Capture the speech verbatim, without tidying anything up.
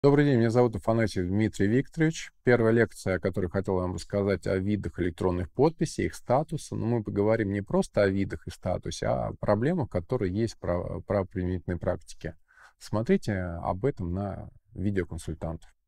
Добрый день, меня зовут Афанасьев Дмитрий Викторович. Первая лекция, о которой хотел вам рассказать, о видах электронных подписей, их статуса. Но мы поговорим не просто о видах и статусе, а о проблемах, которые есть в право- правоприменительной практике. Смотрите об этом на видеоконсультантах.